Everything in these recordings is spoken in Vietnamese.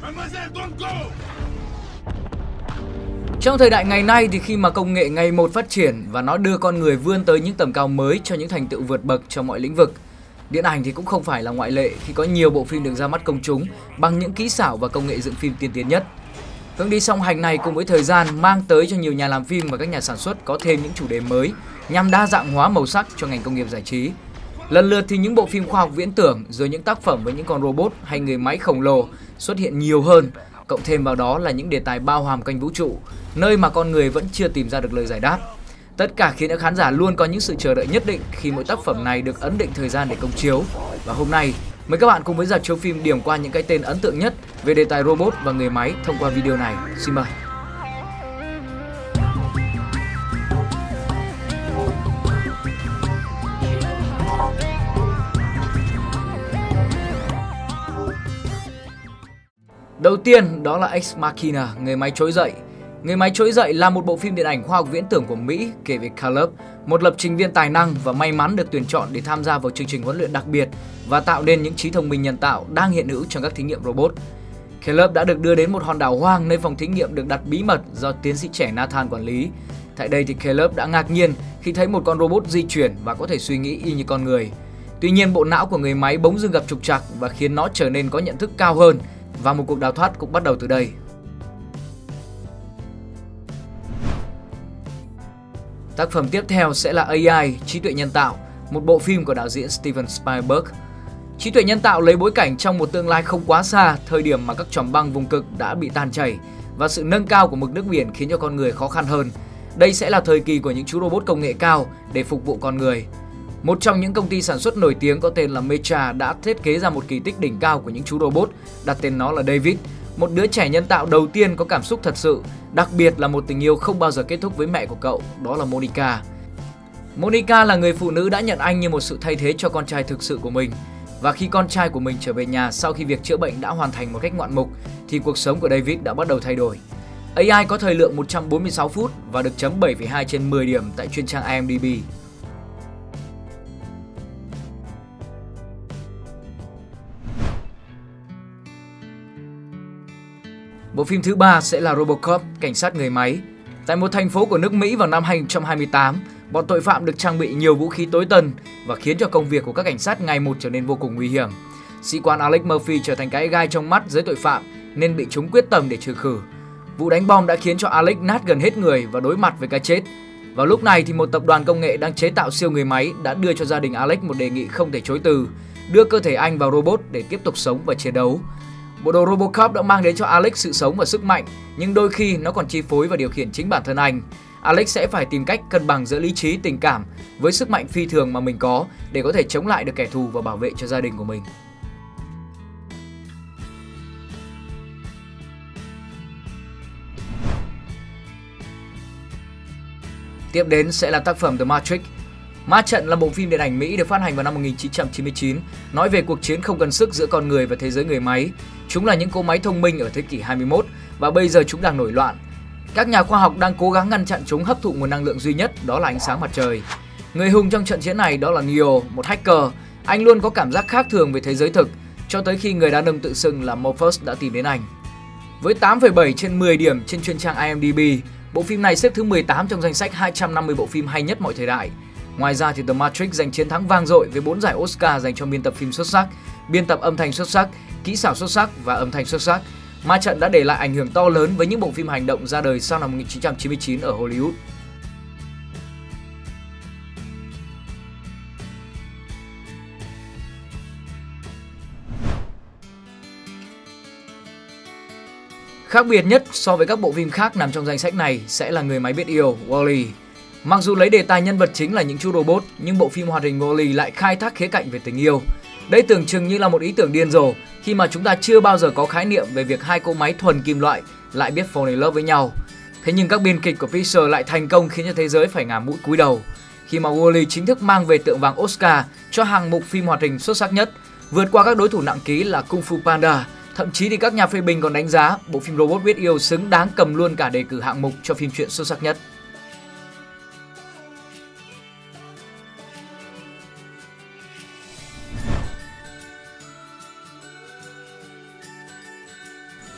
Trong thời đại ngày nay thì khi mà công nghệ ngày một phát triển và nó đưa con người vươn tới những tầm cao mới cho những thành tựu vượt bậc trong mọi lĩnh vực, điện ảnh thì cũng không phải là ngoại lệ khi có nhiều bộ phim được ra mắt công chúng bằng những kỹ xảo và công nghệ dựng phim tiên tiến nhất. Hướng đi song hành này cùng với thời gian mang tới cho nhiều nhà làm phim và các nhà sản xuất có thêm những chủ đề mới nhằm đa dạng hóa màu sắc cho ngành công nghiệp giải trí. Lần lượt thì những bộ phim khoa học viễn tưởng rồi những tác phẩm với những con robot hay người máy khổng lồ xuất hiện nhiều hơn, cộng thêm vào đó là những đề tài bao hàm quanh vũ trụ, nơi mà con người vẫn chưa tìm ra được lời giải đáp. Tất cả khiến các khán giả luôn có những sự chờ đợi nhất định khi mỗi tác phẩm này được ấn định thời gian để công chiếu. Và hôm nay, mời các bạn cùng với rạp chiếu phim điểm qua những cái tên ấn tượng nhất về đề tài robot và người máy thông qua video này. Xin mời! Đầu tiên đó là Ex Machina, người máy trỗi dậy. Người máy trỗi dậy là một bộ phim điện ảnh khoa học viễn tưởng của Mỹ kể về Caleb, một lập trình viên tài năng và may mắn được tuyển chọn để tham gia vào chương trình huấn luyện đặc biệt và tạo nên những trí thông minh nhân tạo đang hiện hữu trong các thí nghiệm robot. Caleb đã được đưa đến một hòn đảo hoang nơi phòng thí nghiệm được đặt bí mật do tiến sĩ trẻ Nathan quản lý. Tại đây thì Caleb đã ngạc nhiên khi thấy một con robot di chuyển và có thể suy nghĩ y như con người. Tuy nhiên bộ não của người máy bỗng dưng gặp trục trặc và khiến nó trở nên có nhận thức cao hơn, và một cuộc đào thoát cũng bắt đầu từ đây. Tác phẩm tiếp theo sẽ là AI, trí tuệ nhân tạo, một bộ phim của đạo diễn Steven Spielberg. Trí tuệ nhân tạo lấy bối cảnh trong một tương lai không quá xa, thời điểm mà các chòm băng vùng cực đã bị tan chảy và sự nâng cao của mực nước biển khiến cho con người khó khăn hơn. Đây sẽ là thời kỳ của những chú robot công nghệ cao để phục vụ con người. Một trong những công ty sản xuất nổi tiếng có tên là Mecha đã thiết kế ra một kỳ tích đỉnh cao của những chú robot, đặt tên nó là David, một đứa trẻ nhân tạo đầu tiên có cảm xúc thật sự, đặc biệt là một tình yêu không bao giờ kết thúc với mẹ của cậu, đó là Monica. Monica là người phụ nữ đã nhận anh như một sự thay thế cho con trai thực sự của mình. Và khi con trai của mình trở về nhà sau khi việc chữa bệnh đã hoàn thành một cách ngoạn mục, thì cuộc sống của David đã bắt đầu thay đổi. AI có thời lượng 146 phút và được chấm 7,2 trên 10 điểm tại chuyên trang IMDb. Bộ phim thứ ba sẽ là Robocop, cảnh sát người máy. Tại một thành phố của nước Mỹ vào năm 2028, bọn tội phạm được trang bị nhiều vũ khí tối tân và khiến cho công việc của các cảnh sát ngày một trở nên vô cùng nguy hiểm. Sĩ quan Alex Murphy trở thành cái gai trong mắt giới tội phạm nên bị chúng quyết tâm để trừ khử. Vụ đánh bom đã khiến cho Alex nát gần hết người và đối mặt với cái chết. Vào lúc này thì một tập đoàn công nghệ đang chế tạo siêu người máy đã đưa cho gia đình Alex một đề nghị không thể chối từ, đưa cơ thể anh vào robot để tiếp tục sống và chiến đấu. Bộ đồ Robocop đã mang đến cho Alex sự sống và sức mạnh, nhưng đôi khi nó còn chi phối và điều khiển chính bản thân anh. Alex sẽ phải tìm cách cân bằng giữa lý trí, tình cảm với sức mạnh phi thường mà mình có để có thể chống lại được kẻ thù và bảo vệ cho gia đình của mình. Tiếp đến sẽ là tác phẩm The Matrix. Ma Trận là bộ phim điện ảnh Mỹ được phát hành vào năm 1999, nói về cuộc chiến không cần sức giữa con người và thế giới người máy. Chúng là những cỗ máy thông minh ở thế kỷ 21 và bây giờ chúng đang nổi loạn. Các nhà khoa học đang cố gắng ngăn chặn chúng hấp thụ nguồn năng lượng duy nhất, đó là ánh sáng mặt trời. Người hùng trong trận chiến này đó là Neo, một hacker. Anh luôn có cảm giác khác thường về thế giới thực, cho tới khi người đàn ông tự xưng là Morpheus đã tìm đến anh. Với 8,7 trên 10 điểm trên chuyên trang IMDb, bộ phim này xếp thứ 18 trong danh sách 250 bộ phim hay nhất mọi thời đại. Ngoài ra thì The Matrix giành chiến thắng vang dội với 4 giải Oscar dành cho biên tập phim xuất sắc, biên tập âm thanh xuất sắc, kỹ xảo xuất sắc và âm thanh xuất sắc. Ma Trận đã để lại ảnh hưởng to lớn với những bộ phim hành động ra đời sau năm 1999 ở Hollywood. Khác biệt nhất so với các bộ phim khác nằm trong danh sách này sẽ là Người máy biết yêu, Wall-E. Mặc dù lấy đề tài nhân vật chính là những chú robot, nhưng bộ phim hoạt hình Wall-E lại khai thác khía cạnh về tình yêu. Đây tưởng chừng như là một ý tưởng điên rồ khi mà chúng ta chưa bao giờ có khái niệm về việc hai cỗ máy thuần kim loại lại biết fall in love với nhau. Thế nhưng các biên kịch của Pixar lại thành công khiến cho thế giới phải ngả mũi cúi đầu khi mà Wall-E chính thức mang về tượng vàng Oscar cho hàng mục phim hoạt hình xuất sắc nhất, vượt qua các đối thủ nặng ký là Kung Fu Panda. Thậm chí thì các nhà phê bình còn đánh giá bộ phim Robot biết yêu xứng đáng cầm luôn cả đề cử hạng mục cho phim truyện xuất sắc nhất.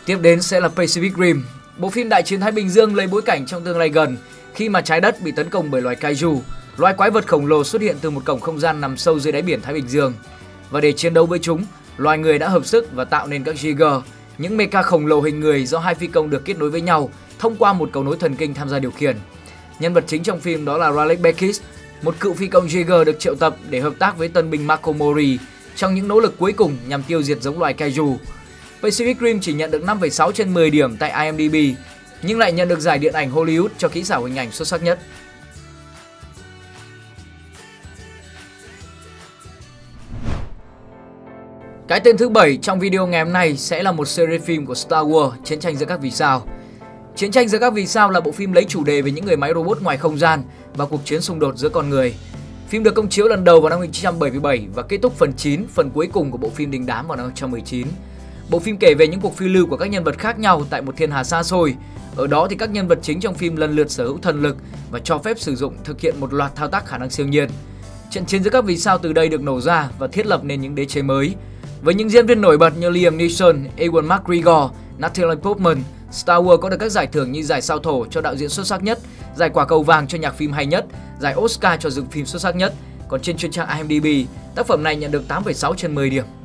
Tiếp đến sẽ là Pacific Rim, bộ phim đại chiến Thái Bình Dương lấy bối cảnh trong tương lai gần khi mà trái đất bị tấn công bởi loài kaiju, loài quái vật khổng lồ xuất hiện từ một cổng không gian nằm sâu dưới đáy biển Thái Bình Dương. Và để chiến đấu với chúng, loài người đã hợp sức và tạo nên các Giger, những mecha khổng lồ hình người do hai phi công được kết nối với nhau thông qua một cầu nối thần kinh tham gia điều khiển. Nhân vật chính trong phim đó là Raleigh Beckis, một cựu phi công Giger được triệu tập để hợp tác với tân binh Mako Mori trong những nỗ lực cuối cùng nhằm tiêu diệt giống loài kaiju. Pacific Rim chỉ nhận được 5,6 trên 10 điểm tại IMDb, nhưng lại nhận được giải điện ảnh Hollywood cho kỹ xảo hình ảnh xuất sắc nhất. Cái tên thứ 7 trong video ngày hôm nay sẽ là một series phim của Star Wars, Chiến tranh giữa các vì sao. Chiến tranh giữa các vì sao là bộ phim lấy chủ đề về những người máy robot ngoài không gian và cuộc chiến xung đột giữa con người. Phim được công chiếu lần đầu vào năm 1977 và kết thúc phần 9, phần cuối cùng của bộ phim đình đám vào năm 1919. Bộ phim kể về những cuộc phiêu lưu của các nhân vật khác nhau tại một thiên hà xa xôi. Ở đó thì các nhân vật chính trong phim lần lượt sở hữu thần lực và cho phép sử dụng thực hiện một loạt thao tác khả năng siêu nhiên. Trận chiến giữa các vì sao từ đây được nổ ra và thiết lập nên những đế chế mới. Với những diễn viên nổi bật như Liam Neeson, Ewan McGregor, Natalie Portman, Star Wars có được các giải thưởng như giải sao thổ cho đạo diễn xuất sắc nhất, giải quả cầu vàng cho nhạc phim hay nhất, giải Oscar cho dựng phim xuất sắc nhất. Còn trên chuyên trang IMDb, tác phẩm này nhận được 8,6 trên 10 điểm.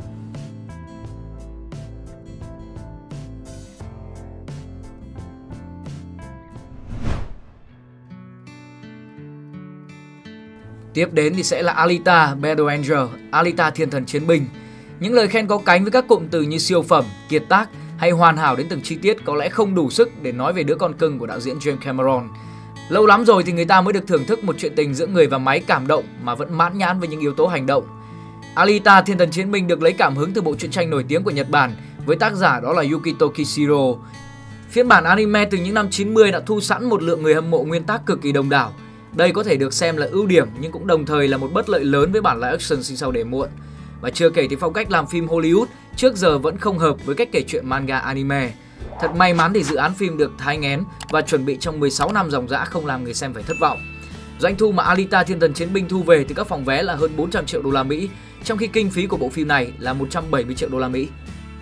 Tiếp đến thì sẽ là Alita Battle Angel, Alita Thiên Thần Chiến Binh. Những lời khen có cánh với các cụm từ như siêu phẩm, kiệt tác hay hoàn hảo đến từng chi tiết có lẽ không đủ sức để nói về đứa con cưng của đạo diễn James Cameron. Lâu lắm rồi thì người ta mới được thưởng thức một chuyện tình giữa người và máy cảm động mà vẫn mãn nhãn với những yếu tố hành động. Alita Thiên Thần Chiến Binh được lấy cảm hứng từ bộ truyện tranh nổi tiếng của Nhật Bản với tác giả đó là Yukito Kishiro. Phiên bản anime từ những năm 90 đã thu sẵn một lượng người hâm mộ nguyên tác cực kỳ đông đảo. Đây có thể được xem là ưu điểm nhưng cũng đồng thời là một bất lợi lớn với bản live action sinh sau để muộn. Và chưa kể thì phong cách làm phim Hollywood trước giờ vẫn không hợp với cách kể chuyện manga anime. Thật may mắn thì dự án phim được thai nghén và chuẩn bị trong 16 năm ròng rã không làm người xem phải thất vọng. Doanh thu mà Alita Thiên Thần Chiến Binh thu về từ các phòng vé là hơn 400 triệu đô la Mỹ, trong khi kinh phí của bộ phim này là 170 triệu đô la Mỹ.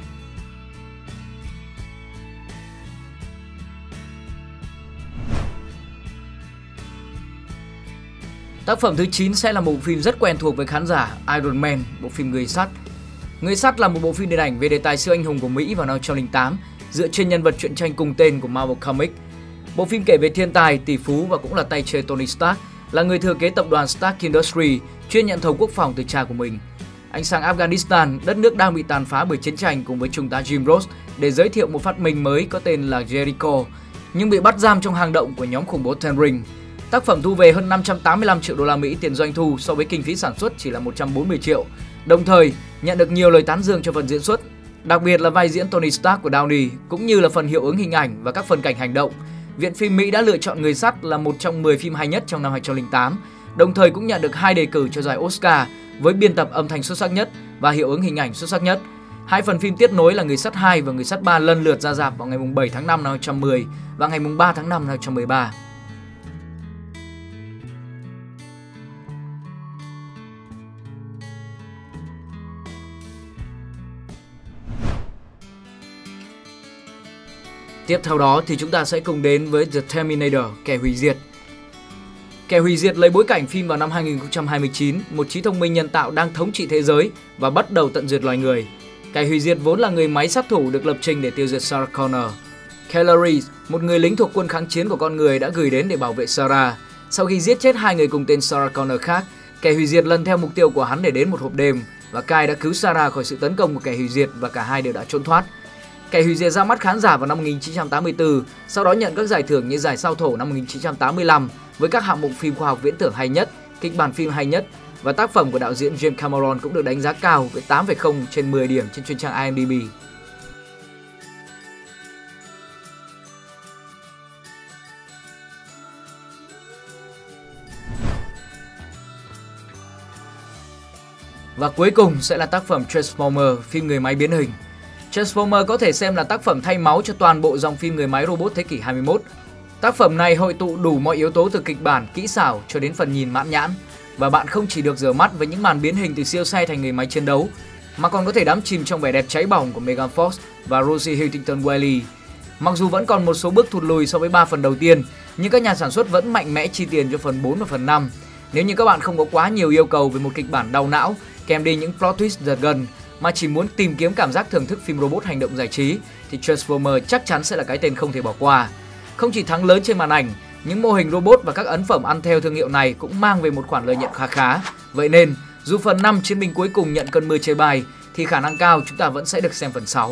Tác phẩm thứ 9 sẽ là một bộ phim rất quen thuộc với khán giả, Iron Man, bộ phim Người Sắt. Người Sắt là một bộ phim điện ảnh về đề tài siêu anh hùng của Mỹ vào năm 2008, dựa trên nhân vật truyện tranh cùng tên của Marvel Comics. Bộ phim kể về thiên tài, tỷ phú và cũng là tay chơi Tony Stark, là người thừa kế tập đoàn Stark Industries, chuyên nhận thầu quốc phòng từ cha của mình. Anh sang Afghanistan, đất nước đang bị tàn phá bởi chiến tranh cùng với trung tá Jim Ross để giới thiệu một phát minh mới có tên là Jericho, nhưng bị bắt giam trong hang động của nhóm khủng bố Ten Ring. Tác phẩm thu về hơn 585 triệu đô la Mỹ tiền doanh thu so với kinh phí sản xuất chỉ là 140 triệu. Đồng thời, nhận được nhiều lời tán dương cho phần diễn xuất, đặc biệt là vai diễn Tony Stark của Downey cũng như là phần hiệu ứng hình ảnh và các phân cảnh hành động. Viện phim Mỹ đã lựa chọn Người Sắt là một trong 10 phim hay nhất trong năm 2008, đồng thời cũng nhận được 2 đề cử cho giải Oscar với biên tập âm thanh xuất sắc nhất và hiệu ứng hình ảnh xuất sắc nhất. Hai phần phim tiếp nối là Người Sắt 2 và Người Sắt 3 lần lượt ra rạp vào ngày 7 tháng 5 năm 2010 và ngày 3 tháng 5 năm 2013. Tiếp theo đó thì chúng ta sẽ cùng đến với The Terminator, Kẻ Hủy Diệt. Kẻ Hủy Diệt lấy bối cảnh phim vào năm 2029, một trí thông minh nhân tạo đang thống trị thế giới và bắt đầu tận diệt loài người. Kẻ Hủy Diệt vốn là người máy sát thủ được lập trình để tiêu diệt Sarah Connor. Keanu Reeves, một người lính thuộc quân kháng chiến của con người đã gửi đến để bảo vệ Sarah. Sau khi giết chết 2 người cùng tên Sarah Connor khác, Kẻ Hủy Diệt lần theo mục tiêu của hắn để đến một hộp đêm và Kai đã cứu Sarah khỏi sự tấn công của Kẻ Hủy Diệt và cả hai đều đã trốn thoát. Kẻ Hủy Diệt ra mắt khán giả vào năm 1984, sau đó nhận các giải thưởng như giải sao thổ năm 1985 với các hạng mục phim khoa học viễn tưởng hay nhất, kịch bản phim hay nhất và tác phẩm của đạo diễn James Cameron cũng được đánh giá cao với 8,0 trên 10 điểm trên chuyên trang IMDb. Và cuối cùng sẽ là tác phẩm Transformer, phim người máy biến hình. Transformer có thể xem là tác phẩm thay máu cho toàn bộ dòng phim người máy robot thế kỷ 21. Tác phẩm này hội tụ đủ mọi yếu tố từ kịch bản, kỹ xảo cho đến phần nhìn mãn nhãn. Và bạn không chỉ được rửa mắt với những màn biến hình từ siêu xe thành người máy chiến đấu. mà còn có thể đắm chìm trong vẻ đẹp cháy bỏng của Megan Fox và Rosie Huntington-Whiteley. Mặc dù vẫn còn một số bước thụt lùi so với 3 phần đầu tiên, nhưng các nhà sản xuất vẫn mạnh mẽ chi tiền cho phần 4 và phần 5. Nếu như các bạn không có quá nhiều yêu cầu về một kịch bản đau não, kèm đi những plot twist giật gân, mà chỉ muốn tìm kiếm cảm giác thưởng thức phim robot hành động giải trí, thì Transformers chắc chắn sẽ là cái tên không thể bỏ qua. Không chỉ thắng lớn trên màn ảnh, những mô hình robot và các ấn phẩm ăn theo thương hiệu này cũng mang về một khoản lợi nhuận khá khá. Vậy nên, dù phần 5 Chiến binh cuối cùng nhận cơn mưa chê bai, thì khả năng cao chúng ta vẫn sẽ được xem phần 6.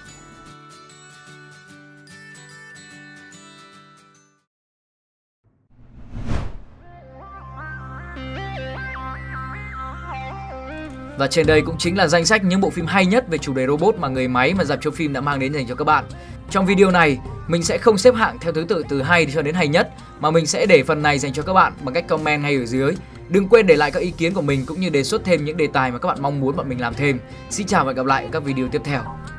Và trên đây cũng chính là danh sách những bộ phim hay nhất về chủ đề robot mà người máy mà rạp chiếu phim đã mang đến dành cho các bạn. Trong video này, mình sẽ không xếp hạng theo thứ tự từ hay cho đến hay nhất, mà mình sẽ để phần này dành cho các bạn bằng cách comment ngay ở dưới. Đừng quên để lại các ý kiến của mình cũng như đề xuất thêm những đề tài mà các bạn mong muốn bọn mình làm thêm. Xin chào và hẹn gặp lại ở các video tiếp theo.